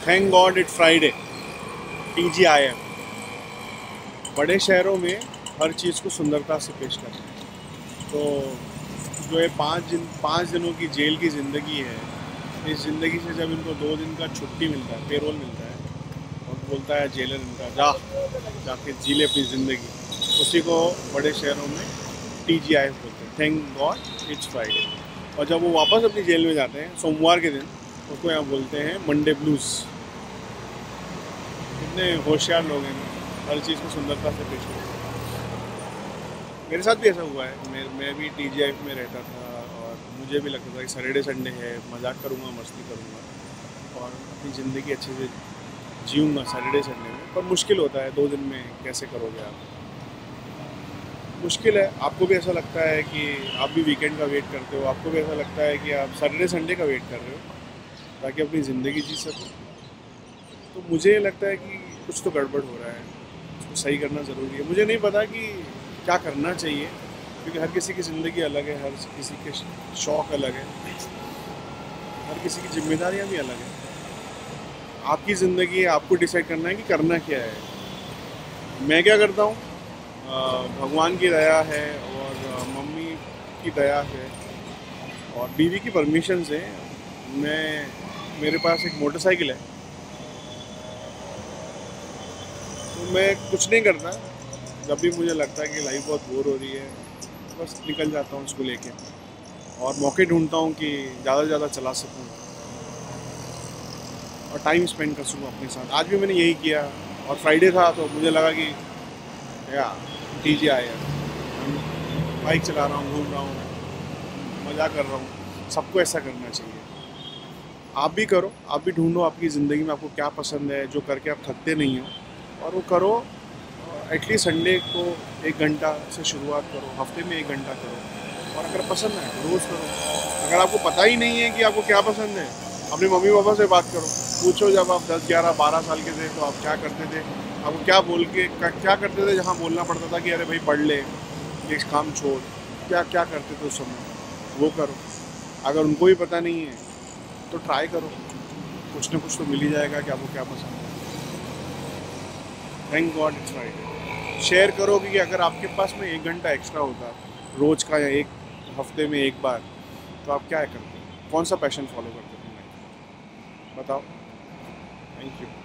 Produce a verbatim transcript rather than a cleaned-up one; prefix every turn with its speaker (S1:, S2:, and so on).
S1: Thank God it Friday, T G I M. बड़े शहरों में हर चीज़ को सुंदरता से पेश करते हैं। तो जो ये पाँच दिन पाँच दिनों की जेल की ज़िंदगी है, इस ज़िंदगी से जब इनको दो दिन का छुट्टी मिलता है, पेरोल मिलता है, और बोलता है जेलर इनका जा जाके जी ले अपनी ज़िंदगी, उसी को बड़े शहरों में टी जी आई बोलते हैं, थैंक गॉड इट्स फ्राइडे। और जब वो वापस अपनी जेल में जाते हैं सोमवार के दिन, उसको यहाँ बोलते हैं मंडे ब्लूज़। कितने होशियार लोग हैं, हर चीज़ को सुंदरता से पेश करते हैं। मेरे साथ भी ऐसा हुआ है। मैं मैं भी टी जी आई में रहता था और मुझे भी लगता था कि सैटरडे संडे है, मजाक करूँगा, मस्ती करूँगा और अपनी ज़िंदगी अच्छे से जीऊँगा सैटरडे संडे में। पर मुश्किल होता है, दो दिन में कैसे करोगे आप? मुश्किल है। आपको भी ऐसा लगता है कि आप भी वीकेंड का वेट करते हो, आपको भी ऐसा लगता है कि आप सैटरडे संडे का वेट कर रहे हो ताकि अपनी ज़िंदगी जी सको। तो मुझे लगता है कि कुछ तो गड़बड़ हो रहा है, उसको सही करना ज़रूरी है। मुझे नहीं पता कि क्या करना चाहिए, क्योंकि हर किसी की ज़िंदगी अलग है, हर किसी के शौक़ अलग है, हर किसी की जिम्मेदारियाँ भी अलग हैं। आपकी ज़िंदगी है, आपको डिसाइड करना है कि करना क्या है। मैं क्या करता हूँ, भगवान की दया है और मम्मी की दया है और बीवी की परमिशन से मैं मेरे पास एक मोटरसाइकिल है, तो मैं कुछ नहीं करता। जब भी मुझे लगता है कि लाइफ बहुत बोर हो रही है, बस निकल जाता हूँ उसको लेके और मौके ढूंढता हूँ कि ज़्यादा से ज़्यादा चला सकूँ और टाइम स्पेंड कर सकूँ अपने साथ। आज भी मैंने यही किया और फ्राइडे था तो मुझे लगा कि या टी जी आई है, बाइक चला रहा हूँ, घूम रहा हूँ, मज़ा कर रहा हूँ। सबको ऐसा करना चाहिए। आप भी करो, आप भी ढूंढो आपकी ज़िंदगी में आपको क्या पसंद है, जो करके आप थकते नहीं हो, और वो करो। एटलीस्ट संडे को एक घंटा से शुरुआत करो, हफ्ते में एक घंटा करो, और अगर पसंद है तो रोज़ करो। अगर आपको पता ही नहीं है कि आपको क्या पसंद है, अपने मम्मी पापा से बात करो, पूछो जब आप दस ग्यारह बारह साल के थे तो आप क्या करते थे, आपको क्या बोल के क्या करते थे, जहाँ बोलना पड़ता था कि अरे भाई पढ़ ले, ये काम छोड़, क्या क्या करते थे उस समय, वो करो। अगर उनको भी पता नहीं है तो ट्राई करो, कुछ ना कुछ तो मिल ही जाएगा कि आपको क्या पसंद है। Thank God it's Friday. Share करो कि अगर आपके पास में एक घंटा एक्स्ट्रा होता रोज़ का या एक हफ्ते में एक बार, तो आप क्या करते, कौन सा पैशन फॉलो करते थे, बताओ। Thank you.